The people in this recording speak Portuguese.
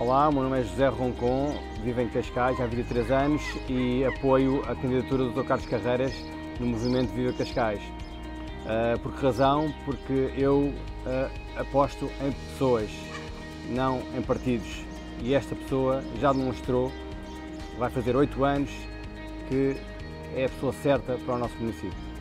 Olá, o meu nome é José Roncon, vivo em Cascais há 23 anos e apoio a candidatura do Dr. Carlos Carreiras no movimento Viva Cascais. Por que razão? Porque eu aposto em pessoas, não em partidos. E esta pessoa já demonstrou, vai fazer 8 anos, que é a pessoa certa para o nosso município.